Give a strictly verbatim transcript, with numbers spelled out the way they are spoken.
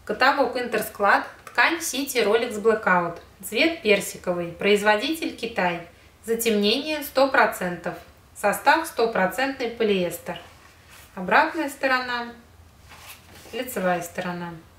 Каталог Интерсклад. Ткань City Rolex Blackout. Цвет персиковый. Производитель Китай. Затемнение сто процентов. Состав сто процентов полиэстер. Обратная сторона. Лицевая сторона.